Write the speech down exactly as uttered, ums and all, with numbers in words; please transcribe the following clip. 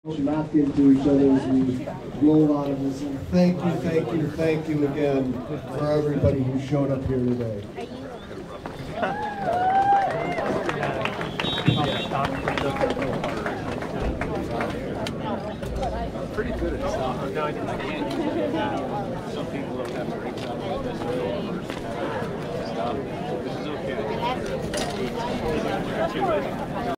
Not into each other as we roll out of this. And thank you, thank you, thank you again for everybody who showed up here today. Pretty good at stuff. No, I can't.